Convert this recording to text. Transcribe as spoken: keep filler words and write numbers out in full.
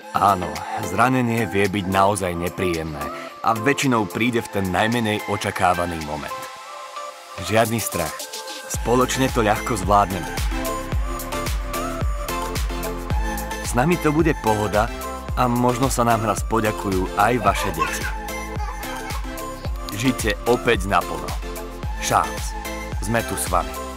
Áno, zranenie vie byť naozaj nepríjemné a väčšinou príde v ten najmenej očakávaný moment. Žiadny strach. Spoločne to ľahko zvládneme. S nami to bude pohoda a možno sa nám raz poďakujú aj vaše deti. Žite opäť naplno. Charles, sme tu s vami.